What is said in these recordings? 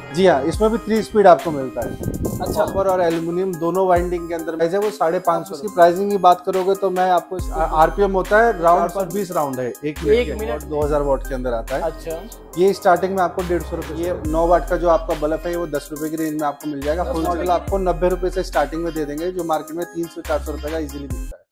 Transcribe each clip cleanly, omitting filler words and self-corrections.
जी हाँ, इसमें भी 3 स्पीड आपको मिलता है। अच्छा। कॉपर और एल्यूमिनियम दोनों वाइंडिंग के अंदर प्राइस है वो 550। की प्राइसिंग की बात करोगे तो मैं आपको आरपीएम होता है राउंड पर 20 राउंड है, 1 मिनट 2000 वॉट के अंदर आता है। अच्छा। ये स्टार्टिंग में आपको 150 रुपए, ये 9 वाट का जो आपका बल्ब है वो 10 रुपए की रेंज में आपको मिल जाएगा। फुल मॉडल आपको 90 रुपए से स्टार्टिंग में दे देंगे, जो मार्केट में 300-400 रुपए का इजीली मिलता है।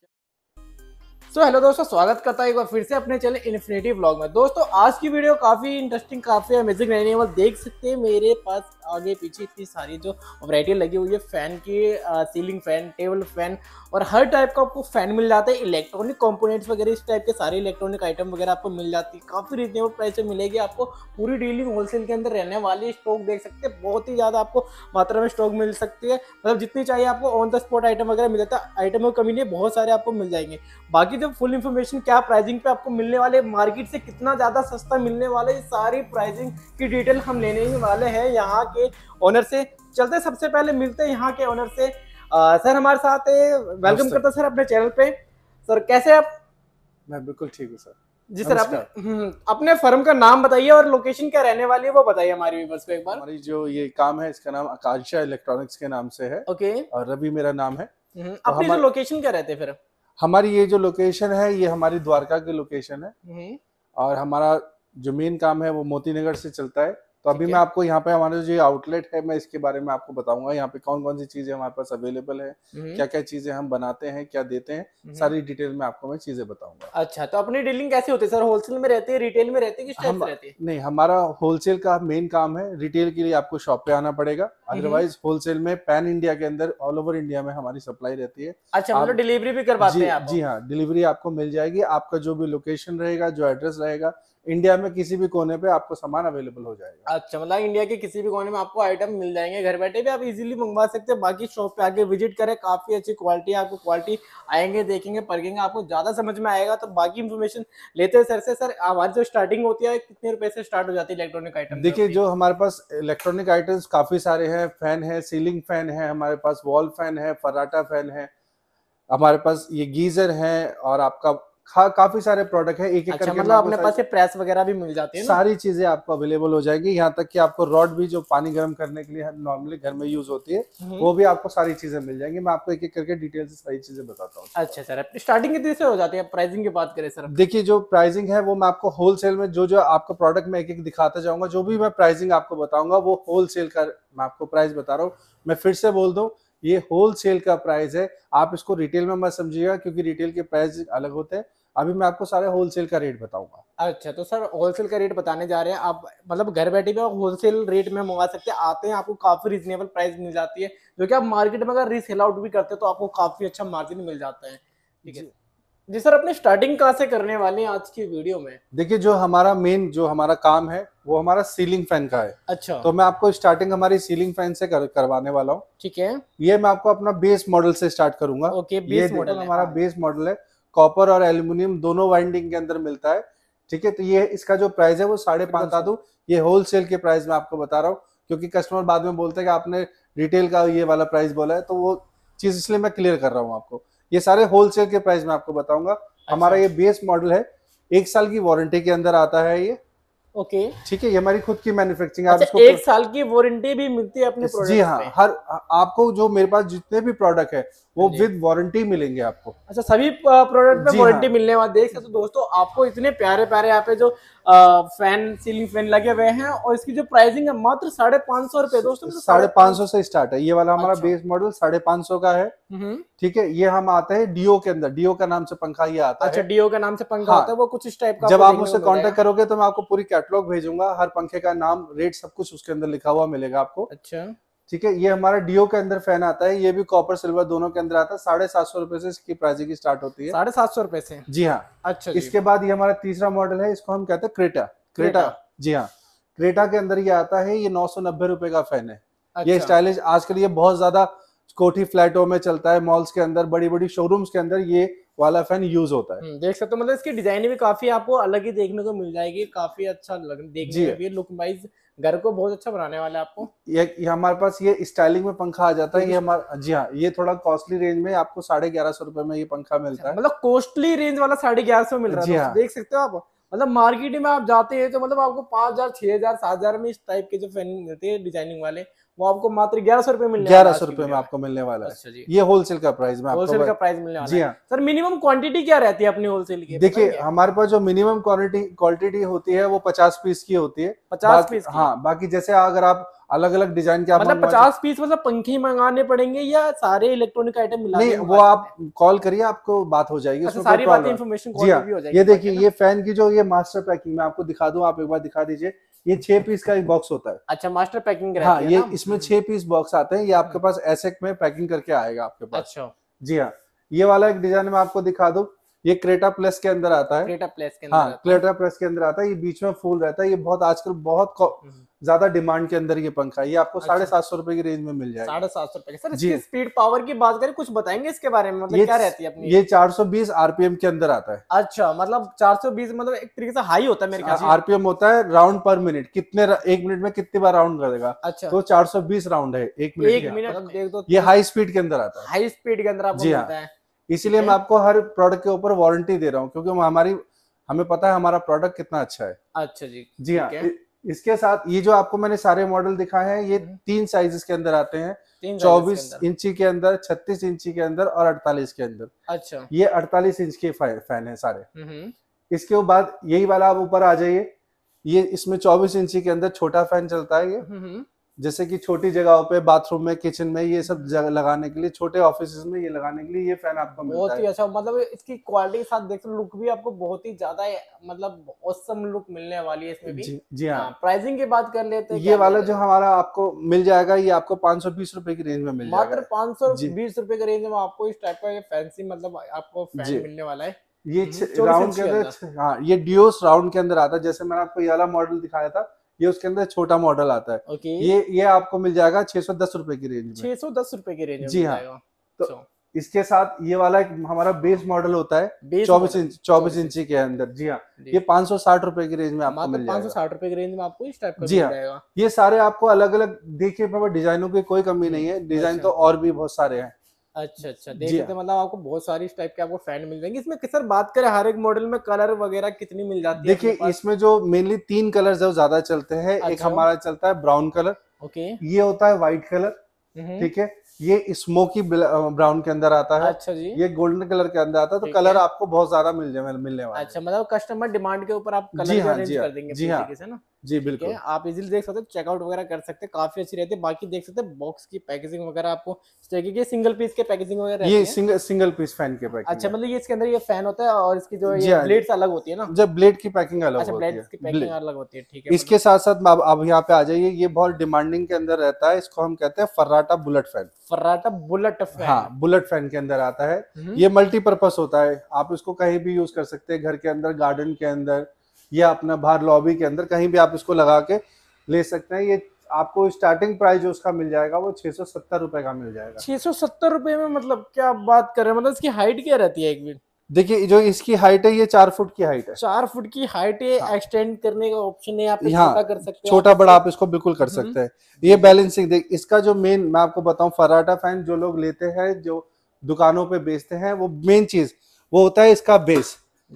तो हेलो दोस्तों, स्वागत करता है एक बार फिर से अपने चैनल इन्फिनिटी व्लॉग में। दोस्तों आज की वीडियो काफ़ी इंटरेस्टिंग, काफ़ी अमेजिंग रहने वाली। देख सकते हैं मेरे पास आगे पीछे इतनी सारी जो वैरायटी लगी हुई है फैन की, सीलिंग फैन, टेबल फैन और हर टाइप का आपको फैन मिल जाता है। इलेक्ट्रॉनिक कंपोनेंट्स वगैरह इस टाइप के सारे इलेक्ट्रॉनिक आइटम वगैरह आपको मिल जाती है। काफ़ी रिजनेबल प्राइस में मिलेगी आपको। पूरी डीलिंग होलसेल के अंदर रहने वाली। स्टॉक देख सकते हैं, बहुत ही ज़्यादा आपको मात्रा में स्टॉक मिल सकती है। मतलब जितनी चाहिए आपको ऑन द स्पॉट आइटम वगैरह मिल जाता है। आइटम में कमी नहीं, बहुत सारे आपको मिल जाएंगे। बाकी जब फुल इन्फॉर्मेशन क्या प्राइसिंग पे आपको मिलने वाले, मार्केट से कितना ज़्यादा सस्ता मिलने वाला है, सारी प्राइसिंग की डिटेल हम लेने ही वाले हैं यहाँ के ओनर से। चलते सबसे पहले मिलते हैं यहाँ के ओनर से। सर हमारे साथ है, वेलकम करता सर अपने चैनल पे। सर कैसे आप? मैं बिल्कुल ठीक हूँ सर। जी सर, अपने फर्म का नाम बताइए और लोकेशन क्या रहने वाली है वो बताइए हमारे व्यूअर्स को एक बार। हमारी जो ये काम है इसका नाम आकांक्षा इलेक्ट्रॉनिक्स के नाम से है। ओके। और रवि मेरा नाम है। अपनी जो लोकेशन क्या रहते हैं फिर? हमारी ये जो लोकेशन है ये हमारी द्वारका की लोकेशन है। और हमारा जो मेन काम है वो मोती नगर से चलता है। तो अभी मैं आपको यहाँ पे हमारा जो आउटलेट है मैं इसके बारे में आपको बताऊंगा। यहाँ पे कौन कौन सी चीजें हमारे पास अवेलेबल है, क्या क्या चीजें हम बनाते हैं, क्या देते हैं, सारी डिटेल में आपको मैं चीजें बताऊंगा। अच्छा, तो अपनी डीलिंग कैसे होती है सर? होलसेल में रहती है, रिटेल में रहती है, किस टाइप से रहती है? नहीं, हमारा होलसेल का मेन काम है। रिटेल के लिए आपको शॉप पे आना पड़ेगा, अदरवाइज होलसेल में पैन इंडिया के अंदर ऑल ओवर इंडिया में हमारी सप्लाई रहती है। अच्छा, मतलब डिलीवरी भी करवाते हैं आप? जी हाँ, डिलीवरी आपको मिल जाएगी। आपका जो भी लोकेशन रहेगा, जो एड्रेस रहेगा, इंडिया में किसी भी कोने पे आपको सामान अवेलेबल हो जाएगा। अच्छा, मतलब इंडिया के किसी भी कोने में आपको आइटम मिल जाएंगे, घर बैठे भी आप इजीली मंगवा सकते हैं। बाकी शॉप पे आके विजिट करें, काफी अच्छी क्वालिटी है। आपको क्वालिटी आएंगे, देखेंगे, परखेंगे, आपको ज्यादा समझ में आएगा। तो बाकी इन्फॉर्मेशन लेते हैं सर से। सर हमारी जो स्टार्टिंग होती है कितने रुपए से स्टार्ट हो जाती है इलेक्ट्रॉनिक आइटम? देखिए, जो हमारे पास इलेक्ट्रॉनिक आइटम्स काफी सारे हैं। फैन है, सीलिंग फैन है, हमारे पास वॉल फैन है, फर्राटा फैन है, हमारे पास ये गीजर है और आपका काफी सारे प्रोडक्ट है। एक एक करके मतलब अपने पास प्रेस वगैरह भी मिल जाती है ना? सारी चीजें आपको अवेलेबल हो जाएगी। यहाँ तक कि आपको रॉड भी जो पानी गर्म करने के लिए नॉर्मली घर में यूज होती है वो भी आपको सारी चीजें मिल जाएंगी। मैं आपको एक एक करके डिटेल से सारी चीजें बताता हूँ। अच्छा सर, स्टार्टिंग कितने से हो जाती है? प्राइसिंग की बात करें सर? देखिए, जो प्राइसिंग है वो मैं आपको होलसेल में जो जो आपका प्रोडक्ट मैं एक एक दिखाता जाऊंगा। जो भी मैं प्राइसिंग आपको बताऊंगा वो होलसेल का मैं आपको प्राइस बता रहा हूँ। मैं फिर से बोल दूं, ये होलसेल का प्राइस है। आप इसको रिटेल में मत समझिएगा, क्योंकि रिटेल के प्राइस अलग होते हैं। अभी मैं आपको सारे होलसेल का रेट बताऊंगा। अच्छा, तो सर होलसेल का रेट बताने जा रहे हैं आप, मतलब घर बैठे भी आप होलसेल रेट में मंगा सकते हैं। आते हैं, आपको काफी रिजनेबल प्राइस मिल जाती है, जो कि आप मार्केट में अगर रीसेल आउट भी करते हैं तो आपको काफी अच्छा मार्जिन मिल जाता है। ठीक है जी सर, अपने स्टार्टिंग कहाँ से करने वाले हैं आज की वीडियो में? देखिए, जो हमारा मेन जो हमारा काम है वो हमारा सीलिंग फैन का है। अच्छा, तो मैं आपको स्टार्टिंग हमारी सीलिंग फैन से करवाने वाला हूँ। ठीक है। ये मैं आपको अपना बेस मॉडल से स्टार्ट करूंगा। ओके, बेस मॉडल हमारा बेस मॉडल है। कॉपर और एल्यूमिनियम दोनों वाइंडिंग के अंदर मिलता है। ठीक है, तो ये इसका जो प्राइस है वो 5.5 बता दूं। ये होलसेल के प्राइस में आपको बता रहा हूँ, क्योंकि कस्टमर बाद में बोलते हैं कि आपने रिटेल का ये वाला प्राइस बोला है, तो वो चीज इसलिए मैं क्लियर कर रहा हूँ आपको। ये सारे होलसेल के प्राइस में आपको बताऊंगा। हमारा ये बेस मॉडल है, 1 साल की वारंटी के अंदर आता है ये। ओके, ठीक है, ये हमारी खुद की मैन्युफैक्चरिंग। अच्छा, 1 साल की वारंटी भी मिलती है अपने प्रोडक्ट? जी हाँ, हर आपको जो मेरे पास जितने भी प्रोडक्ट है वो विद वारंटी मिलेंगे आपको। अच्छा, सभी प्रोडक्ट में वारंटी मिलने वाली। देख सकते हो दोस्तों, आपको इतने प्यारे प्यारे यहाँ पे जो फैन, सीलिंग फैन लगे हुए हैं, और इसकी जो प्राइसिंग है मात्र 550 रुपए। दोस्तों 550 से स्टार्ट है। ये वाला हमारा बेस मॉडल 550 का है। ठीक है, ये हम आते हैं डीओ के अंदर। डीओ का नाम से पंखा ये आता है। अच्छा, डीओ का नाम से पंखा होता है, वो कुछ इस टाइप का। जब आप मुझसे कांटेक्ट करोगे तो मैं आपको पूरी कैटलॉग भेजूंगा। हर पंखे का नाम, रेट, सब कुछ उसके अंदर लिखा हुआ मिलेगा आपको। अच्छा, ठीक है, ये हमारा डीओ के अंदर फैन आता है। ये भी कॉपर सिल्वर दोनों के अंदर आता है। 750 रुपए से इसकी प्राइसिंग स्टार्ट होती है। 750 रुपए से? जी हाँ। अच्छा, इसके बाद ये हमारा तीसरा मॉडल है, इसको हम कहते हैं क्रेटा। जी हाँ, क्रेटा के अंदर ये आता है। ये 990 रुपए का फैन है। अच्छा। ये स्टाइलिश, आजकल ये बहुत ज्यादा कोठी फ्लैटों में चलता है, मॉल्स के अंदर, बड़ी बड़ी शोरूम्स के अंदर ये वाला फैन यूज होता है। देख सकते हो, मतलब इसकी डिजाइन भी काफी आपको अलग ही देखने को मिल जाएगी। काफी अच्छा देखने में भी, लुक वाइज घर को बहुत अच्छा बनाने वाला है आपको। ये हमारे पास ये स्टाइलिंग में पंखा आ जाता है। ये हमारा, जी हाँ, ये थोड़ा कॉस्टली रेंज में आपको 1150 रुपए में ये पंखा मिलता है। मतलब कॉस्टली रेंज वाला 1150 मिल रहा है। देख सकते हो आप, मतलब मार्केट में आप जाते हैं तो मतलब आपको 5,000 6,000 7,000 में इस टाइप के जो फैन मिलते हैं डिजाइनिंग वाले, वो आपको मात्र 1100 रुपए मिलने वाला है 1100 आज की रुपए में वीडियो में। आपको मिलने वाला है। अच्छा जी, ये होलसेल का प्राइस में आपको होलसेल का प्राइस मिलने वाला जी है। हाँ। सर मिनिमम क्वांटिटी क्या रहती है अपनी होलसेल की, देखिए बताएंगे? हमारे पास जो मिनिमम क्वांटिटी होती है वो 50 पीस की होती है। 50 पीस की? हाँ, बाकी जैसे अगर आप अलग अलग डिजाइन के आप मतलब मंगवा 50 पीस मतलब पंखे ही मंगाने पड़ेंगे या सारे इलेक्ट्रॉनिक आइटम मिला नहीं, के वो मंगा आप सकते हैं? कॉल करिए, आपको बात हो जाएगी, अच्छा, उसमें कोई सारी बातें प्रॉब्लम। इन्फॉर्मेशन जी कॉल पे हाँ, भी हो जाएगी ये बाकी देखिए ना? ये फैन की जो ये मास्टर पैकिंग मैं आपको दिखा दूं, आप एक बार दिखा दीजिए। ये 6 पीस का एक बॉक्स होता है। अच्छा, मास्टर पैकिंग हाँ, रहती है ये ना? इसमें 6 पीस बॉक्स आते हैं, ये आपके पास ऐसे में पैकिंग करके आएगा आपके पास। अच्छा, जी हाँ, ये वाला एक डिजाइन मैं आपको दिखा दूं, ये क्रेटा प्लस के अंदर आता है। क्रेटा प्लेस के अंदर हाँ, आता है। क्रेटा प्लस के अंदर आता है, ये बीच में फूल रहता है, ये बहुत आजकल बहुत ज्यादा डिमांड के अंदर ये पंखा है। ये आपको अच्छा। 750 रुपए की रेंज में मिल जाएगा। 750 रुपए के। सर जी इसकी स्पीड पावर की बात करें, कुछ बताएंगे इसके बारे में, मतलब ये क्या रहती है अपनी? ये 420 आरपीएम के अंदर आता है। अच्छा, मतलब 420 मतलब एक तरीके से हाई होता है मेरे ख्याल से। आरपीएम होता है राउंड पर मिनट, कितने एक मिनट में कितनी बार राउंड करेगा। अच्छा, तो 420 राउंड है एक मिनट एक के। मिनट मतलब देख दो, ये हाई स्पीड के अंदर आता है। हाई स्पीड के अंदर आपको जी हाँ, मिलता है। इसीलिए मैं आपको हर प्रोडक्ट के ऊपर वारंटी दे रहा हूँ, क्योंकि हमें पता है हमारा प्रोडक्ट कितना अच्छा है। अच्छा जी, जी हाँ, ठीक है। इसके साथ ये जो आपको मैंने सारे मॉडल दिखाए हैं, ये 3 साइजेस के अंदर आते हैं। 24 इंची के अंदर, 36 इंची के अंदर और 48 के अंदर। अच्छा, ये 48 इंच के फैन है सारे। इसके बाद यही वाला आप ऊपर आ जाइए, ये इसमें 24 इंची के अंदर छोटा फैन चलता है। ये जैसे कि छोटी जगहों पे, बाथरूम में, किचन में, ये सब जगह लगाने के लिए, छोटे ऑफिस में ये लगाने के लिए ये फैन आपको मिलता बहुत है। ही अच्छा, मतलब इसकी क्वालिटी के साथ देखो, लुक भी आपको बहुत ही ज्यादा मतलब ऑसम लुक मिलने वाली है इसमें भी। जी हाँ। प्राइसिंग की बात कर लेते हैं, ये वाला जो हमारा आपको मिल जाएगा, ये आपको 520 रुपए की रेंज में मिल जाएगा। मात्र 520 रुपए के रेंज में आपको इस टाइप का ये फैंसी मतलब आपको फैन मिलने वाला है। ये राउंड के अंदर, हाँ, ये ड्यूस राउंड के अंदर आता है। जैसे मैंने आपको ये वाला मॉडल दिखाया था, ये उसके अंदर छोटा मॉडल आता है। ओके, ये आपको मिल जाएगा 610 रुपए की रेंज में। 610 रुपए की रेंज में जी हाँ। तो इसके साथ ये वाला एक हमारा बेस मॉडल होता है 24 इंची के अंदर। जी हाँ, ये 560 रुपए की रेंज में आपको मिल जाएगा। 560 रुपए की रेंज में आपको इस टाइप का जी हाँ, ये सारे आपको अलग अलग, देखिए डिजाइनों की कोई कमी नहीं है, डिजाइन तो और भी बहुत सारे हैं। अच्छा, देख सकते हैं, मतलब आपको बहुत सारी इस टाइप के आपको फैन मिल जाएंगे। इसमें सर बात करें हर एक मॉडल में कलर वगैरह कितनी मिल जाती है? देखिए इसमें जो मेनली 3 कलर जो ज्यादा चलते हैं, एक हमारा चलता है ब्राउन कलर, ओके, ये होता है व्हाइट कलर, ठीक है, ये स्मोकी ब्राउन के अंदर आता है। अच्छा जी, ये गोल्डन कलर के अंदर आता है। तो कलर आपको बहुत ज्यादा मिलने वाला है। अच्छा, मतलब कस्टमर डिमांड के ऊपर आप कलर अरेंज कर देंगे तरीके से ना? जी बिल्कुल, आप इजीली देख सकते हैं, चेकआउट वगैरह कर सकते हैं, काफी अच्छी रहती है। बाकी देख सकते हैं बॉक्स की पैकेजिंग वगैरह आपको इस तरीके की सिंगल पीस के पैकेजिंग वगैरह रहती है। ये सिंगल पीस फैन के पैकिंग। अच्छा, मतलब ये इसके अंदर ये फैन होता है और इसकी जो ये ब्लेड्स अलग होती है ना? जब ब्लेड की पैकिंग अलग अच्छा, होती है, ब्लेड्स की पैकिंग अलग होती है, ठीक है। इसके साथ साथ अब यहाँ पे आ जाइए, ये बहुत डिमांडिंग के अंदर रहता है, इसको हम कहते हैं Farrata bullet fan. Farrata bullet fan, हाँ, बुलेट फैन के अंदर आता है। ये मल्टीपर्पज होता है, आप इसको कहीं भी यूज कर सकते हैं, घर के अंदर, गार्डन के अंदर, या अपना बाहर लॉबी के अंदर, कहीं भी आप इसको लगा के ले सकते हैं। ये आपको स्टार्टिंग प्राइस जो उसका मिल जाएगा वो 670 रुपए का मिल जाएगा। 670 रुपए में? मतलब क्या बात कर रहे हैं, मतलब इसकी हाइट क्या रहती है एक मिनट? देखिए जो इसकी हाइट है, ये 4 फुट की हाइट है। 4 फुट की हाइट है। हाँ। एक्सटेंड करने का ऑप्शन है, आप छोटा कर सकते हैं, छोटा बड़ा आप इसको बिल्कुल कर सकते हैं। ये बैलेंसिंग देख, इसका जो मेन मैं आपको बताऊं, फर्राटा फैन जो लोग लेते हैं, जो दुकानों पे बेचते हैं, वो मेन चीज वो होता है इसका बेस।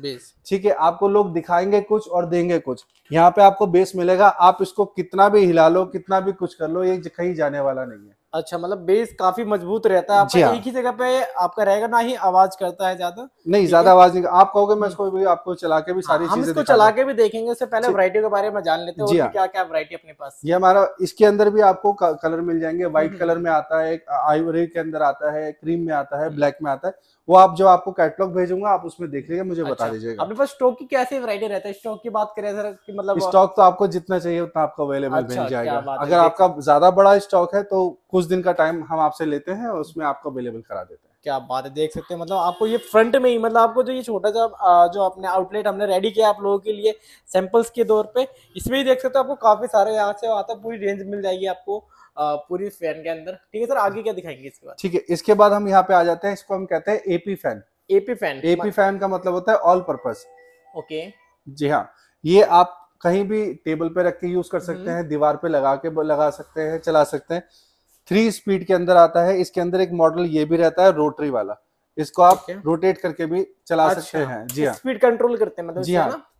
ठीक है, आपको लोग दिखाएंगे कुछ और देंगे कुछ, यहाँ पे आपको बेस मिलेगा। आप इसको कितना भी हिला लो, कितना भी कुछ कर लो, ये कहीं जाने वाला नहीं है। अच्छा, मतलब बेस काफी मजबूत रहता है आपका, एक ही जगह पे आपका रहेगा, ना ही आवाज करता है ज्यादा? नहीं, ज्यादा आवाज नहीं। आप कहोगे मैं इसको भी आपको चला के भी सारी चीजें इसको चला के भी देखेंगे। उससे पहले वैरायटी के बारे में जान लेते हैं, क्या क्या वैरायटी अपने पास। ये हमारा, इसके अंदर भी आपको कलर मिल जाएंगे। व्हाइट कलर में आता है, आइवरी के अंदर आता है, क्रीम में आता है, ब्लैक में आता है। वो आप जो आपको कैटलॉग भेजूंगा, आप उसमें देख लीजिए, मुझे बता दीजिएगा। अपने पास स्टॉक की कैसी वैरायटी रहता है? स्टॉक की बात करें सर, कि मतलब स्टॉक तो आपको जितना चाहिए उतना आपको अवेलेबल मिल जाएगा। अगर आपका ज्यादा बड़ा स्टॉक है तो कुछ दिन का टाइम हम आपसे लेते हैं और उसमें आपको अवेलेबल करा देते हैं। क्या बात है, देख सकते हैं, मतलब आपको ये फ्रंट में ही, मतलब आपको जो ये छोटा सा जो अपने आउटलेट हमने रेडी किया आप लोगों के लिए सैंपल्स के तौर पे, इसमें ही देख सकते हो आपको काफी सारे यहाँ से आता पूरी रेंज मिल जाएगी आपको पूरी फैन के अंदर। ठीक है सर, आगे क्या दिखाएंगे इसके बाद? ठीक है, इसके बाद हम यहाँ पे आ जाते हैं, इसको हम कहते हैं एपी फैन। एपी फैन का मतलब होता है ऑल पर्पस। ओके, जी हाँ, ये आप कहीं भी टेबल पे रख के यूज कर सकते हैं, दीवार पे लगा सकते हैं, चला सकते हैं। 3 स्पीड के अंदर आता है। इसके अंदर एक मॉडल ये भी रहता है रोटरी वाला, इसको आप रोटेट करके भी चला सकते हैं। जी हाँ, स्पीड कंट्रोल करते हैं मतलब। जी हाँ,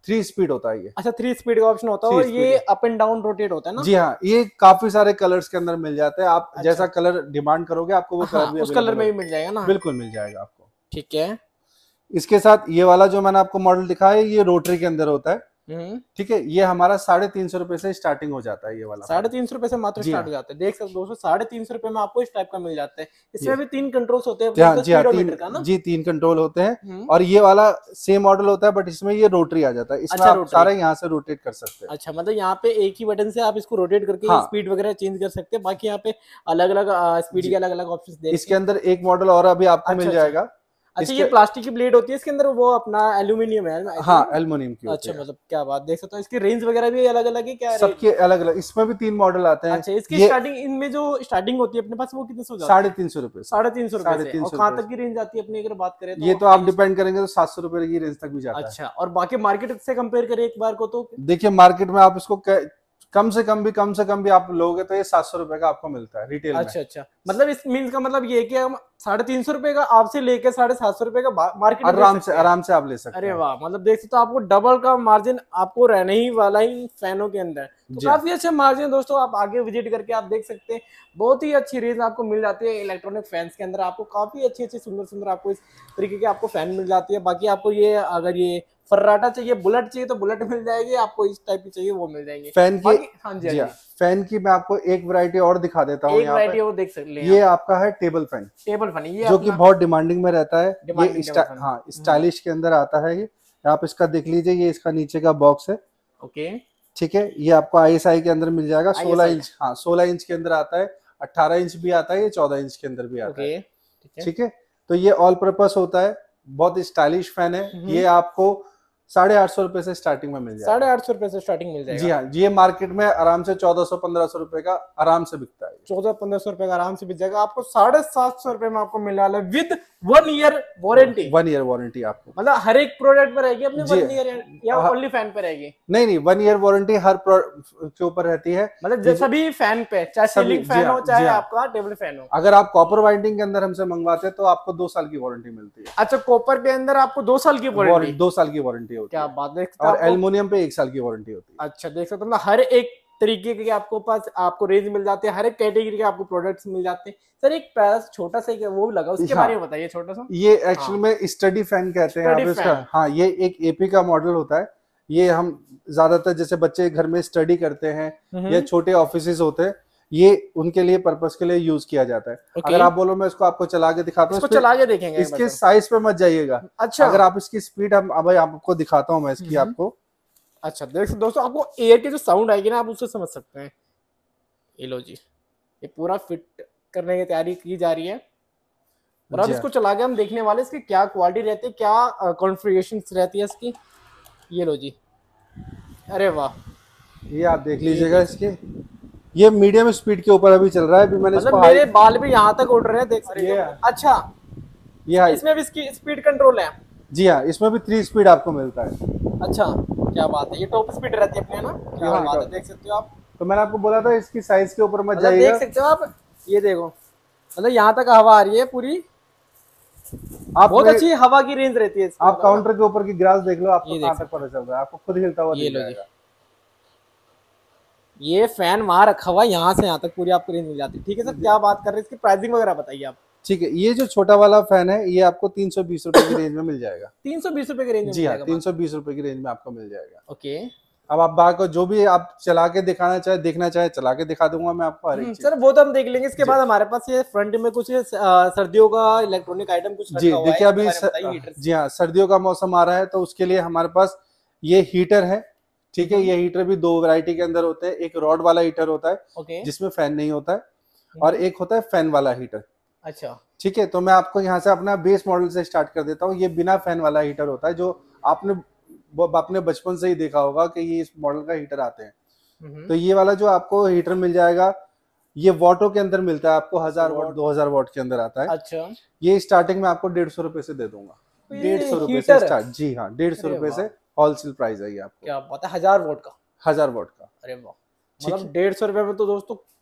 3 स्पीड होता है ये। अच्छा 3 स्पीड का ऑप्शन होता है, और ये अप एंड डाउन रोटेट होता है ना? जी हाँ, ये काफी सारे कलर्स के अंदर मिल जाते हैं, आप अच्छा। जैसा कलर डिमांड करोगे आपको वो कलर भी उस कलर में भी मिल जाएगा ना? बिल्कुल मिल जाएगा आपको। ठीक है। इसके साथ ये वाला जो मैंने आपको मॉडल दिखाया है ये रोटरी के अंदर होता है, ठीक है। ये हमारा 350 रुपए से स्टार्टिंग हो जाता है ये वाला। 350 रुपए से मात्र स्टार्ट हो जाता है। देख सकते हो दोस्तों, 350 रुपए में आपको इस टाइप का मिल जाता है। इसमें भी 3 कंट्रोल्स होते हैं स्पीडोमीटर का ना? जी 3 कंट्रोल होते हैं, और ये वाला सेम मॉडल होता है बट इसमें ये रोटरी आ जाता है, इसमें आप सारे यहाँ से रोटेट कर सकते हैं। अच्छा, मतलब यहाँ पे एक ही बटन से आप इसको रोटेट करके स्पीड वगैरह चेंज कर सकते हैं। बाकी यहाँ पे अलग अलग स्पीड के अलग अलग ऑप्शन। इसके अंदर एक मॉडल और अभी आपको मिल जाएगा। अच्छा, ये प्लास्टिक की ब्लेड होती है इसके अंदर, वो अपना एल्यूमिनियम है? हाँ, एल्यूमिनियम की। अच्छा, मतलब क्या बात, देख सकते हो इसकी रेंज वगैरह भी अलग अलग है क्या? सबके अलग अलग, इसमें भी 3 मॉडल आते हैं। अच्छा, इसकी स्टार्टिंग, इनमें जो स्टार्टिंग होती है अपने पास वो कितने से हो जाती है? 350 रुपए। 350 रुपए। और कहाँ तक की रेंज आती है अपनी अगर बात करें तो? ये तो आप डिपेंड करेंगे तो 700 रुपए की रेंज तक भी जाता है। अच्छा, और बाकी मार्केट से कंपेयर करें एक बार को तो? देखिए मार्केट में आप इसको कम से कम भी आप लोगे तो ये 700 रुपए का आपको मिलता है रिटेल में। अच्छा, मतलब इस मीन्स का मतलब ये कि हम 350 रुपए का आपसे लेके 750 रुपए का मार्केट आराम से आप ले सकते हैं। अरे वाह, मतलब देख सकते हो आपको डबल का मार्जिन आपको रहने ही वाला ही फैनों के अंदर। तो काफी अच्छे मार्जिन दोस्तों, आप आगे विजिट करके आप देख सकते हैं। बहुत ही अच्छी रेंज आपको मिल जाती है इलेक्ट्रॉनिक फैंस के अंदर। आपको काफी अच्छी सुंदर आपको इस तरीके के आपको फैन मिल जाती है। बाकी आपको ये अगर ये फर्राटा चाहिए, बुलेट चाहिए तो बुलेट मिल जाएगी, आपको इस टाइप की चाहिए वो मिल जाएंगे फैन की। हाँ जी, फैन की मैं आपको एक वैरायटी और दिखा देता हूँ। एक वैरायटी और देख सकते हैं, ये आपका है टेबल फैन। ये जो कि बहुत डिमांडिंग में रहता है। ये स्टाइलिश के अंदर आता है। ये आप इसका देख लीजिए, ये इसका नीचे का बॉक्स है। ओके, ठीक है। ये आपको ISI के अंदर मिल जाएगा। 16 इंच, हाँ 16 इंच के अंदर आता है, 18 इंच भी आता है, ये 14 इंच के अंदर भी आता है। ठीक है। तो ये ऑल पर्पस होता है, बहुत स्टाइलिश फैन है। ये आपको 850 रुपए से स्टार्टिंग में मिल जाएगा। 850 रुपए से स्टार्टिंग मिल जाएगा। जी हाँ, ये मार्केट में आराम से 1400-1500 रुपए का आराम से बिकता है। 1400-1500 रुपए का आराम से बिक जाएगा। आपको 750 रुपए में आपको मिलने वाला है with 1 year warranty. 1 year warranty आपको, मतलब हर एक प्रोडक्ट पर रहेगी अपनी 1 ईयर, या ओनली फैन पे रहेगी? नहीं 1 ईयर वारंटी हर के ऊपर रहती है। मतलब सभी फैन पे, चाहे सीलिंग फैन हो चाहे आपका टेबल फैन हो। अगर आप कॉपर वाइंडिंग के अंदर हमसे मंगवाते हैं तो आपको 2 साल की वारंटी मिलती है। अच्छा, कॉपर के अंदर आपको 2 साल की वारंटी? 2 साल की वारंटी होती है। क्या बात है। और एल्युमिनियम पे 1 साल की वारंटी होती है। अच्छा, देख सकते हो, हर एक तरीके के आपको पास आपको रेंज मिल जाते हैं, हर एक कैटेगरी के आपको प्रोडक्ट्स मिल जाते हैं। सर एक छोटा सा वो भी लगा, उसके बारे में बताइए छोटा सा। ये एक्चुअली में स्टडी फैन कहते हैं आप इसका। हाँ, ये एक AP का मॉडल होता है। ये हम ज्यादातर जैसे बच्चे घर में स्टडी करते हैं या छोटे ऑफिसेज होते हैं, ये उनके लिए पर्पस के लिए यूज किया जाता है। अगर आप बोलो मैं इसको आपको चला के दिखाता हूँ, चला के देखेंगे। इसके साइज पे मत जाइएगा। अच्छा, अगर आप इसकी स्पीड आपको दिखाता हूँ मैं इसकी आपको। अच्छा, देख दोस्तों, आपको एयर की जो साउंड आएगी ना, आप उससे समझ सकते हैं। ये लो जी, ये पूरा फिट करने की तैयारी की जा रही है, और अब इसको चला के हम देखने वाले इसकी क्या क्वालिटी रहती है, क्या कॉन्फ़िगरेशन रहती है इसकी। ये लो जी, अरे वाह, ये आप देख लीजिएगा। इसके ये मीडियम स्पीड के ऊपर अभी चल रहा है। अभी मैंने मतलब मेरे बाल भी यहाँ तक उड़ रहे हैं, देख सकते हैं। अच्छा, ये इसमें भी इसकी स्पीड कंट्रोल है? जी हाँ, इसमें भी 3 स्पीड आपको मिलता है। अच्छा, क्या बात है। ये टॉप स्पीड रहती है अपने ना? क्या बात है, देख सकते हो आप। तो मैंने आपको बोला था इसकी साइज के ऊपर मत जाइएगा। देख सकते हो आप, ये देखो, मतलब यहाँ तक हवा आ रही है पूरी। आप बहुत अच्छी हवा की रेंज रहती है। आप काउंटर के ऊपर की ग्रास देख लो, आपको कहाँ तक पता चल रहा है, आपको खुद हिलता हुआ दिख जाएगा। ये फैन वहां रखा हुआ है, यहाँ से यहाँ तक पूरी आपको रेंज मिल जाती है। ठीक है सर, क्या बात कर रहे हैं, इसकी प्राइसिंग वगैरह बताइए आप। ठीक है, ये जो छोटा वाला फैन है ये आपको 320 रुपए की रेंज में मिल जाएगा। 320 रुपए की रेंज में? जी हाँ, 320 रुपए की रेंज में आपको मिल जाएगा। ओके, अब आप बाहर को जो भी आप चला के दिखाना चाहे, देखना चाहे, चला के दिखा दूंगा मैं आपको हर एक चीज। सर वो तो हम देख लेंगे। इसके बाद हमारे पास ये फ्रंट में कुछ सर्दियों का इलेक्ट्रॉनिक आइटम कुछ जी देखिए, अभी जी हाँ सर्दियों का मौसम आ रहा है, तो उसके लिए हमारे पास ये हीटर है। ठीक है, ये हीटर भी 2 वैरायटी के अंदर होते हैं। एक रॉड वाला हीटर होता है जिसमें फैन नहीं होता है, और एक होता है फैन वाला हीटर। अच्छा, ठीक है, तो मैं आपको यहाँ से अपना बेस मॉडल से स्टार्ट कर देता हूँ। ये बिना फैन वाला हीटर होता है, जो आपने बचपन से ही देखा होगा कि ये इस मॉडल का हीटर आते हैं। तो ये वाला जो आपको हीटर मिल जाएगा, ये वॉटों के अंदर मिलता है आपको। 1000 वॉट 2000 वॉट के अंदर आता है। अच्छा, ये स्टार्टिंग में आपको 150 रुपए से दे दूंगा। 150 रुपए से स्टार्ट। जी हाँ, 150 रुपए से होलसेल प्राइस है ये आपको। क्या बात है, 1000 वॉट का? 1000 वॉट का। अरे वाह, मतलब 150 रुपए में तो दोस्तों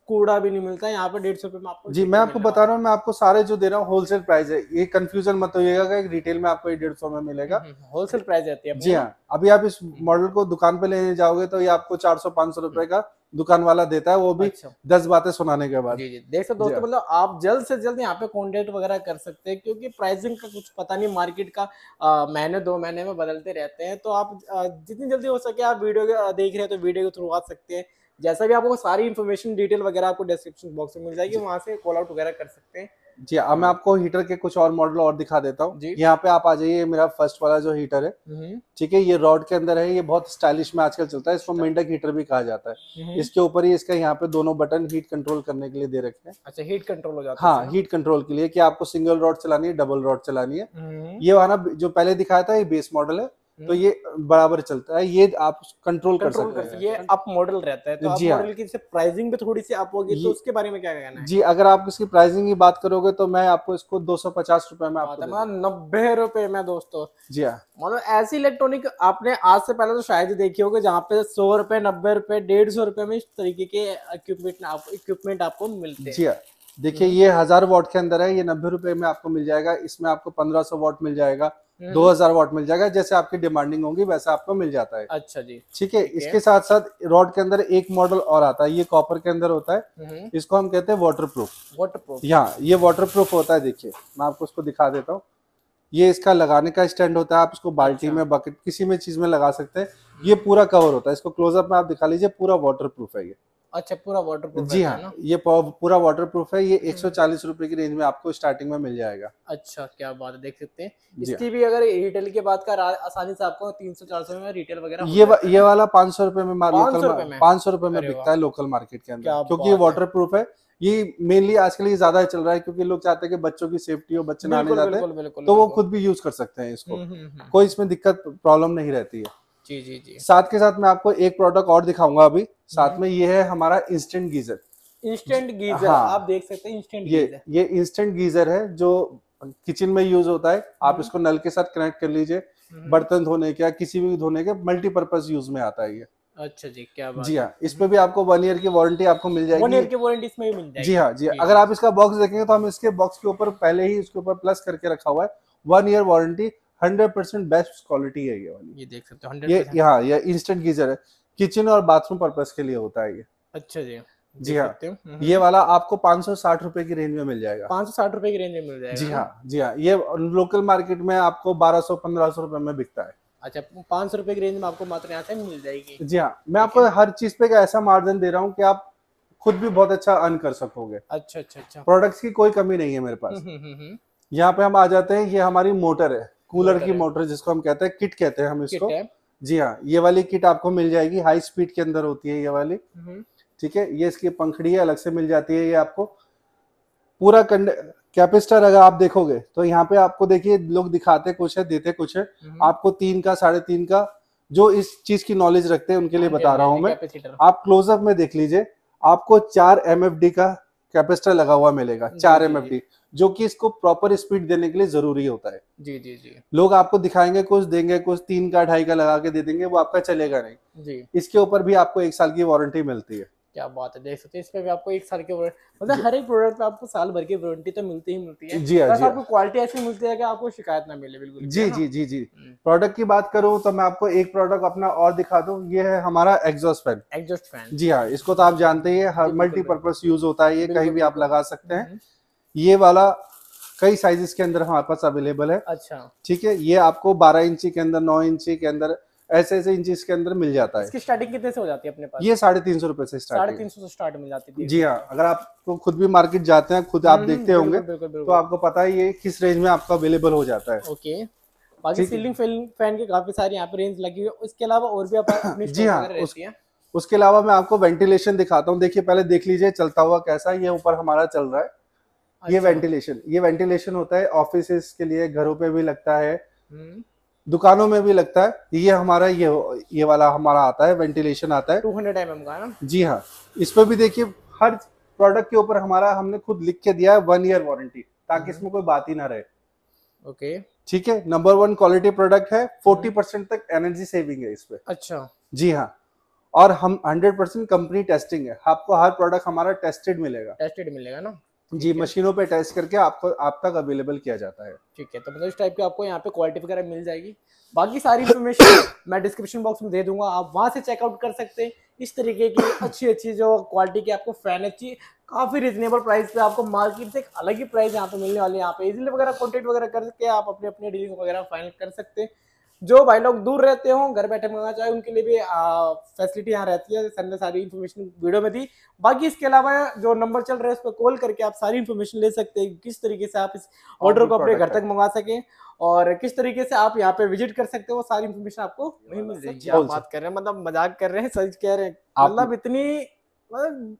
कूड़ा भी नहीं मिलता है यहाँ पे 150 रुपए में आपको। जी मैं आपको बता रहा हूँ, मैं आपको सारे जो दे रहा हूँ होलसेल प्राइस है, ये कंफ्यूजन मत होइएगा कि रिटेल में आपको ये 150 में मिलेगा। होलसेल प्राइस रहती है जी हाँ, अभी आप इस मॉडल को दुकान पे लेने जाओगे तो ये आपको 400-500 रुपए का दुकान वाला देता है, वो भी 10 बातें सुनाने के बाद। जी जी देख सकते दोस्तों, मतलब आप जल्द से जल्द यहाँ पे कॉन्टेक्ट वगैरह कर सकते हैं, क्योंकि प्राइसिंग का कुछ पता नहीं, मार्केट का महीने 2 महीने में बदलते रहते हैं। तो आप जितनी जल्दी हो सके आप वीडियो देख रहे हैं तो वीडियो के थ्रू आ सकते हैं। जैसा भी आपको सारी इन्फॉर्मेशन डिटेल वगैरह आपको डिस्क्रिप्शन बॉक्स में मिल जाएगी, वहां से कॉल आउट वगैरह कर सकते हैं। जी अब मैं आपको हीटर के कुछ और मॉडल और दिखा देता हूँ। यहाँ पे आप आ जाइए, मेरा फर्स्ट वाला जो हीटर है, ठीक है, ये रॉड के अंदर है, ये बहुत स्टाइलिश में आजकल चलता है, इसको मेंढक हीटर भी कहा जाता है। इसके ऊपर ही इसका यहाँ पे दोनों बटन हीट कंट्रोल करने के लिए दे रखे हैं। अच्छा, हीट कंट्रोल हो जाता है। हाँ, हीट कंट्रोल के लिए कि आपको सिंगल रॉड चलानी है, डबल रॉड चलानी है। ये वाला जो पहले दिखाया था ये बेस मॉडल है, तो ये बराबर चलता है, ये आप कंट्रोल कर सकते हैं। ये अप मॉडल रहता है, तो अप मॉडल की प्राइसिंग भी थोड़ी सी अप होगी, तो उसके बारे में क्या कहना है? जी अगर आप इसकी प्राइसिंग की बात करोगे तो मैं आपको इसको 250 रुपए में आपको 90 रुपए में दोस्तों। जी हाँ, मतलब ऐसी इलेक्ट्रॉनिक आपने आज से पहले तो शायद ही देखी होगी जहाँ पे 100 रुपए, 90 रुपए, 150 रुपए में इस तरीके के इक्विपमेंट आपको मिलते हैं। जी हाँ, देखिए ये 1000 वॉट के अंदर है, ये 90 रुपए में आपको मिल जाएगा। इसमें आपको 1500 वॉट मिल जाएगा, 2000 वॉट मिल जाएगा, जैसे आपकी डिमांडिंग होगी वैसा आपको मिल जाता है। अच्छा जी, ठीक है। इसके साथ साथ रॉड के अंदर एक मॉडल और आता है, ये कॉपर के अंदर होता है, इसको हम कहते हैं वाटरप्रूफ। यहाँ ये वाटरप्रूफ होता है, देखिए मैं आपको उसको दिखा देता हूँ। ये इसका लगाने का स्टैंड होता है, आप इसको बाल्टी में, बकेट, किसी में चीज में लगा सकते हैं। ये पूरा कवर होता है, इसको क्लोजअप में आप दिखा लीजिए, पूरा वाटरप्रूफ है ये। अच्छा, पूरा वाटरप्रूफ? जी हाँ, ये पूरा वाटरप्रूफ है। ये 140 रुपए की रेंज में आपको स्टार्टिंग में मिल जाएगा। अच्छा, क्या बात है, देख सकते हैं। इसकी भी अगर रिटेल की बात कर, आसानी से आपको 300-400 में रिटेल वगैरह ये वाला 500 रुपए में 500 रुपए में बिकता है लोकल मार्केट के अंदर, क्योंकि ये वाटरप्रूफ है। ये मेनली आजकल ये ज्यादा चल रहा है, क्योंकि लोग चाहते हैं कि बच्चों की सेफ्टी हो, बच्चे नहाने जाते हैं तो वो खुद भी यूज कर सकते हैं इसको, कोई इसमें दिक्कत प्रॉब्लम नहीं रहती है। जी जी जी। साथ के साथ मैं आपको एक प्रोडक्ट और दिखाऊंगा अभी साथ में, ये है हमारा इंस्टेंट गीजर। इंस्टेंट गीजर, आप देख सकते हैं इंस्टेंट गीजर। ये इंस्टेंट गीजर है जो किचन में यूज होता है। आप इसको नल के साथ कनेक्ट कर लीजिए, बर्तन धोने के या किसी भी धोने के मल्टीपर्पज यूज में आता है ये। अच्छा जी, क्या बात। जी हाँ, इस पे भी आपको 1 ईयर की वारंटी आपको मिल जाएगी। 1 ईयर की वारंटी इसमें भी मिल जाएगी। जी हाँ जी, अगर आप इसका बॉक्स देखेंगे तो हम इसके बॉक्स के ऊपर पहले ही इसके ऊपर प्लस करके रखा हुआ है 1 ईयर वारंटी, 100% बेस्ट क्वालिटी है ये वाली। ये देख सकते हो 100%। हाँ, ये इंस्टेंट गीजर है, किचन और बाथरूम पर्पस के लिए होता है ये। अच्छा जी, जी हाँ, ये वाला आपको 560 रुपए की रेंज में मिल जाएगा। 560 रुपए की रेंज में मिल जाएगा। जी हाँ जी हाँ, ये लोकल मार्केट में आपको 1200-1500 रुपए में बिकता है। अच्छा, 500 रुपए की रेंज में आपको मात्र यहाँ से मिल जाएगी। जी हाँ, मैं आपको हर चीज पे का ऐसा मार्जिन दे रहा हूँ कि आप खुद भी बहुत अच्छा अर्न कर सकोगे। अच्छा अच्छा अच्छा, प्रोडक्ट्स की कोई कमी नहीं है मेरे पास। यहाँ पे हम आ जाते हैं, ये हमारी मोटर है, कूलर की मोटर जिसको हम कहते हैं, किट कहते हैं हम इसको। जी हाँ, ये वाली किट आपको मिल जाएगी, हाई स्पीड के अंदर होती है ये वाली। ठीक है, ये इसकी पंखड़ी है, अलग से मिल जाती है। ये आपको पूरा कैपेसिटर अगर आप देखोगे तो यहाँ पे आपको देखिए लोग दिखाते कुछ है, देते कुछ है। आपको 3 का 3.5 का, जो इस चीज की नॉलेज रखते हैं उनके लिए बता रहा हूँ मैं। आप क्लोजअप में देख लीजिए, आपको 4 MFD का कैपेसिटर लगा हुआ मिलेगा, 4 MFD, जो कि इसको प्रॉपर स्पीड देने के लिए जरूरी होता है। जी जी जी। लोग आपको दिखाएंगे कुछ, देंगे कुछ, 3 का 2.5 का लगा के दे देंगे, वो आपका चलेगा नहीं जी। इसके ऊपर भी आपको 1 साल की वारंटी मिलती है। क्या बात है, देख सकते हैं, इस पे भी आपको 1 साल की वारंटी, मतलब हर एक प्रोडक्ट पे आपको साल भर की वारंटी तो मिलती ही मिलती है। जी बस आपको क्वालिटी ऐसी मिलती है कि आपको शिकायत ना मिले। बिल्कुल जी जी जी जी। प्रोडक्ट की बात करूं तो मैं आपको एक प्रोडक्ट अपना और दिखा दूं, ये है हमारा एग्जॉस्ट फैन। एग्जॉस्ट फैन, जी हाँ, इसको तो आप जानते ही है, हर मल्टीपर्पज यूज होता है, ये कहीं भी आप लगा सकते हैं। ये वाला कई साइजेस के अंदर हमारे पास अवेलेबल है। अच्छा, ठीक है, ये आपको 12 इंची के अंदर, 9 इंची के अंदर, ऐसे ऐसे इंचेस के अंदर मिल जाता है। इसकी स्टार्टिंग कितने से हो जाती है अपने पास? ये 350 रुपए से स्टार्ट, 350 से स्टार्ट मिल जाती है। जी हाँ, अगर आपको खुद भी मार्केट जाते हैं, खुद आप देखते होंगे तो आपको पता है ये किस रेंज में आपका अवेलेबल हो जाता है। ओके, बाकी सीलिंग फैन के काफी सारी यहाँ पे रेंज लगी हुई है, उसके अलावा और भी अपनी जी हाँ, उसके अलावा मैं आपको वेंटिलेशन दिखाता हूँ। देखिए, पहले देख लीजिए चलता हुआ कैसा, ये ऊपर हमारा चल रहा है। ये वेंटिलेशन होता है, ऑफिस के लिए, घरों पे भी लगता है, दुकानों में भी लगता है। ये हमारा ये वाला हमारा आता है, वेंटिलेशन आता है 200 mm का ना। जी हाँ, इस पर भी देखिए हर प्रोडक्ट के ऊपर हमारा हमने खुद लिख के दिया है 1 ईयर वारंटी, ताकि इसमें कोई बात ही ना रहे। ओके, ठीक है, नंबर 1 क्वालिटी प्रोडक्ट है, 40% तक एनर्जी सेविंग है इस पे। अच्छा, जी हाँ, और हम 100% कंपनी टेस्टिंग है, आपको हर प्रोडक्ट हमारा टेस्टेड मिलेगा ना जी, मशीनों पे टेस्ट करके आपको आप तक अवेलेबल किया जाता है। ठीक है, तो मतलब इस टाइप की आपको यहाँ पे क्वालिटी वगैरह मिल जाएगी। बाकी सारी इन्फॉर्मेशन मैं डिस्क्रिप्शन बॉक्स में दे दूंगा, आप वहां से चेकआउट कर सकते हैं। इस तरीके की अच्छी जो क्वालिटी की आपको फैन अच्छी काफी रिजनेबल प्राइस पे आपको मार्केट से एक अलग ही प्राइस यहाँ पे मिलने वाली है। यहाँ पे इजीली वगैरह कॉन्टेक्ट वगैरह करके आप अपने अपने डीलिंग वगैरह फाइनल कर सकते हैं। जो भाई लोग दूर रहते हो, घर बैठे मंगाना चाहे, उनके लिए भी फैसिलिटी यहाँ रहती है। सर ने सारी इन्फॉर्मेशन वीडियो में दी। बाकी इसके अलावा जो नंबर चल रहा है उस पर कॉल करके आप सारी इन्फॉर्मेशन ले सकते हैं, किस तरीके से आप इस ऑर्डर को अपने घर तक मंगा सकें और किस तरीके से आप यहाँ पे विजिट कर सकते हो, वो सारी इन्फॉर्मेशन आपको वहीं मिल जाएगी। आप बात कर रहे हैं, मतलब मजाक कर रहे हैं, सच कह रहे हैं, मतलब इतनी मतलब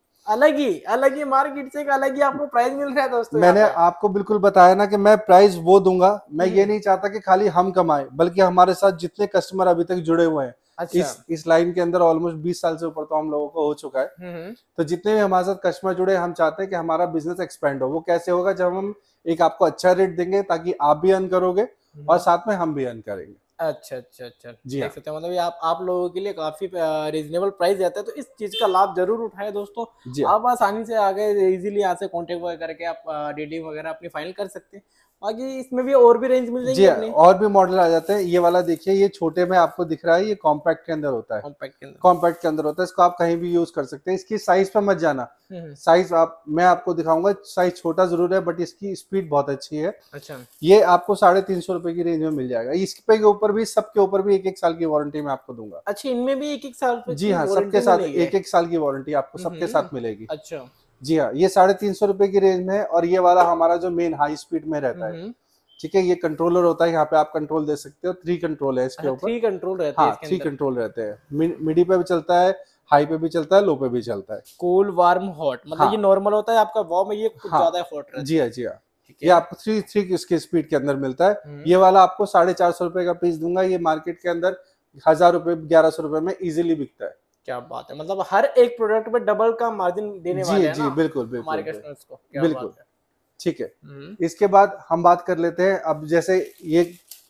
अलग ही मार्केट से एक अलग ही आपको प्राइस मिल रहा है दोस्तों। मैंने आपको बिल्कुल बताया ना कि मैं प्राइस वो दूंगा, मैं ये नहीं चाहता कि खाली हम कमाएं, बल्कि हमारे साथ जितने कस्टमर अभी तक जुड़े हुए हैं, अच्छा। इस लाइन के अंदर ऑलमोस्ट 20 साल से ऊपर तो हम लोगों को हो चुका है। तो जितने भी हमारे साथ कस्टमर जुड़े, हम चाहते हैं कि हमारा बिजनेस एक्सपेंड हो। वो कैसे होगा? जब हम एक आपको अच्छा रेट देंगे ताकि आप भी अर्न करोगे और साथ में हम भी अर्न करेंगे। अच्छा जी देख सकते हैं, मतलब ये आप लोगों के लिए काफी रीजनेबल प्राइस रहता है, तो इस चीज का लाभ जरूर उठाए दोस्तों। आप आसानी से आगे इजीली यहाँ से कॉन्टेक्ट वगैरह करके आप डीलिंग वगैरह अपनी फाइनल कर सकते हैं। बाकी इसमें भी और भी रेंज मिल जाएगी अपनी। और भी मॉडल आ जाते हैं। ये वाला देखिए, ये छोटे में आपको दिख रहा है, ये कॉम्पैक्ट के अंदर होता है। कॉम्पैक्ट के अंदर होता है, इसको आप कहीं भी यूज कर सकते हैं। इसकी साइज पे मत जाना, साइज मैं आपको दिखाऊंगा, साइज छोटा जरूर है बट इसकी स्पीड बहुत अच्छी है। अच्छा। ये आपको 350 रुपए की रेंज में मिल जाएगा। इस पे के ऊपर भी, सबके ऊपर भी 1-1 साल की वारंटी मैं आपको दूंगा। अच्छा, इनमें भी 1-1 साल? जी हाँ, सबके साथ 1-1 साल की वारंटी आपको सबके साथ मिलेगी। अच्छा। जी हाँ, ये 350 रुपए की रेंज में है। और ये वाला हमारा जो मेन हाई स्पीड में रहता है, ठीक है, ये कंट्रोलर होता है, यहाँ पे आप कंट्रोल दे सकते हो। 3 कंट्रोल है इसके ऊपर। 3 कंट्रोल रहते हैं। हाँ, 3 कंट्रोल रहते हैं। मिडी पे भी चलता है, हाई पे भी चलता है, लो पे भी चलता है। कूल, वार्म, हॉट, मतलब ये नॉर्मल होता है आपका, वार्म में ये कुछ ज्यादा हॉट रहता है। जी हाँ, जी हाँ, ये आपको 3 इसके स्पीड के अंदर मिलता है। ये वाला आपको 450 रुपए का पीस दूंगा। ये मार्केट के अंदर 1000 रुपए 1100 रुपए में इजीली बिकता है। क्या बात है, मतलब हर एक प्रोडक्ट पे डबल का मार्जिन देने वाले हैं ना बिल्कुल हमारे कस्टमर्स को। बिल्कुल, ठीक है। इसके बाद हम बात कर लेते हैं, अब जैसे ये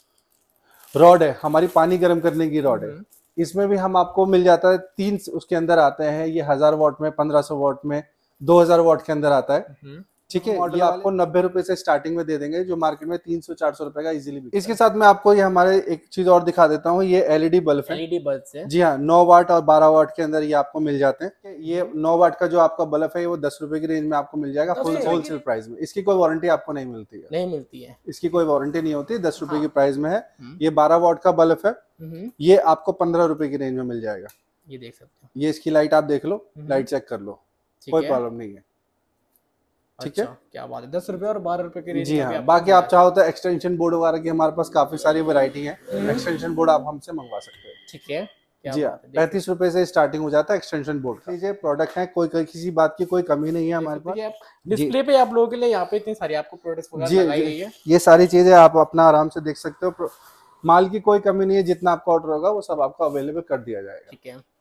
रॉड है, हमारी पानी गर्म करने की रॉड है। इसमें भी हम आपको मिल जाता है 3 उसके अंदर आते हैं। ये 1000 वॉट में, 1500 वॉट में, 2000 वॉट के अंदर आता है। ठीक है, ये आपको 90 रुपए से स्टार्टिंग में दे देंगे, जो मार्केट में 300-400 रुपए का इजीली बिकता है। इसके साथ मैं आपको ये हमारे एक चीज और दिखा देता हूँ, ये एलईडी बल्ब है। एलईडी बल्ब है, जी हाँ, 9 वाट और 12 वाट के अंदर ये आपको मिल जाते हैं। ये 9 वाट का जो आपका बल्ब है वो 10 रुपए की रेंज में आपको मिल जाएगा, होलसेल प्राइस में। इसकी कोई वारंटी आपको नहीं मिलती है, इसकी कोई वारंटी नहीं होती, 10 रुपए की प्राइस में है। ये 12 वाट का बल्ब है, ये आपको 15 रुपए की रेंज में मिल जाएगा। ये देख सकते हो, ये इसकी लाइट आप देख लो, लाइट चेक कर लो, कोई प्रॉब्लम नहीं है। ठीक है, क्या बात है, 10 रुपए और 12 रुपए की रेंज। जी हाँ, बाकी आप चाहो तो एक्सटेंशन बोर्ड वगैरह की हमारे पास काफी सारी वैरायटी है। एक्सटेंशन बोर्ड आप हमसे मंगवा सकते हैं। ठीक है, जी हाँ, 35 रुपए से स्टार्टिंग हो जाता है एक्सटेंशन बोर्ड का। ये प्रोडक्ट है, कोई किसी बात की कोई कमी नहीं है हमारे पास। डिस्प्ले पे आप लोगों के लिए यहाँ पे इतनी सारी आपको प्रोडक्ट्स वगैरह लगाई गई है। ये सारी चीजें आप अपना आराम से देख सकते हो। माल की कोई कमी नहीं है, जितना आपका ऑर्डर होगा वो सब आपको अवेलेबल कर दिया जाएगा। ठीक है,